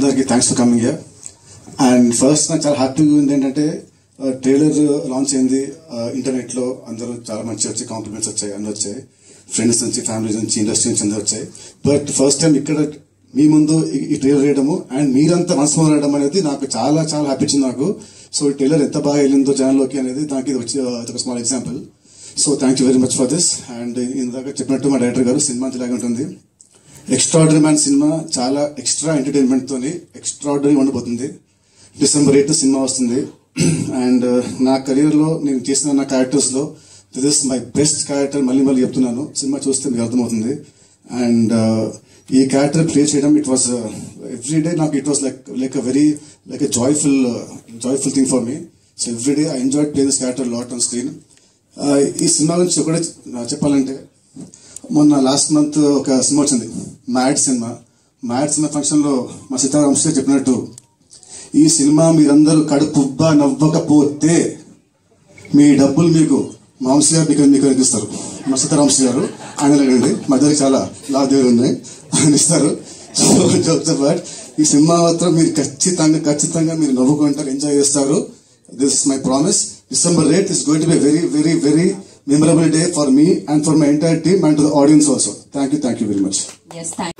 అందరికీ thanks for coming here. And first నాకు చాలా హ్యాపీగా ఉంది ఏంటంటే ట్రైలర్ లాంచ్ అయింది ఇంటర్నెట్లో, అందరూ చాలా మంచి వచ్చాయి, కాంప్లిమెంట్స్ వచ్చాయి, అన్నీ వచ్చాయి, ఫ్రెండ్స్ నుంచి, ఫ్యామిలీస్ నుంచి, ఇండస్ట్రీ నుంచి అందరూ వచ్చాయి. బట్ ఫస్ట్ టైం ఇక్కడ మీ ముందు ఈ ట్రైలర్ వేయడము అండ్ మీరంతా మనసు వేయడం అనేది నాకు చాలా చాలా హ్యాపీ ఇచ్చింది నాకు. సో ఈ ట్రైలర్ ఎంత బాగా వెళ్ళిందో జనాల్లోకి అనేది నాకు ఇది వచ్చి ఒక small example. So thank you very much for this. And ఇందాక చెప్పినట్టు మా డైరెక్టర్ గారు సినిమా ఇలాగే ఉంటుంది. ఎక్స్ట్రాడనరీ మ్యాన్ సినిమా చాలా ఎక్స్ట్రా ఎంటర్టైన్మెంట్ తోని ఎక్స్ట్రాడనరీ ఉండబోతుంది. December 8 సినిమా వస్తుంది. అండ్ నా కెరీర్ లో నేను చేసిన నా క్యారెక్టర్స్ లో this is my best character. మళ్ళీ చెప్తున్నాను, సినిమా చూస్తే మీకు అర్థమవుతుంది. అండ్ ఈ క్యారెక్టర్ ప్లే చేయడం ఇట్ వాస్ ఎవ్రీ డే నాకు it was like a joyful thing for me. So every day I enjoyed playing this character a lot on screen. ఈ సినిమా గురించి ఒకటే చెప్పాలంటే, మొన్న లాస్ట్ మంత్ ఒక సినిమా వచ్చింది, మ్యాడ్ సినిమా ఫంక్షన్ లో మా సీతారాంశ చెప్పినట్టు, ఈ సినిమా మీరందరూ కడుపుబ్బా నవ్వకపోతే మీ డబ్బులు మీకు మాంసి గారు మీకు అనిపిస్తారు. మా సీతారాంశ గారు ఆయన అడగండి, మా దగ్గర చాలా లాభదేవులు ఉన్నాయి, ఆయన ఇస్తారు. సో బట్ ఈ సినిమా మాత్రం మీరు ఖచ్చితంగా మీరు నవ్వుకుంటారు, ఎంజాయ్ చేస్తారు. This is my promise. December 8th is going to be a very memorable day for me and for my entire team and to the audience also. Thank you very much. Yes, thank you.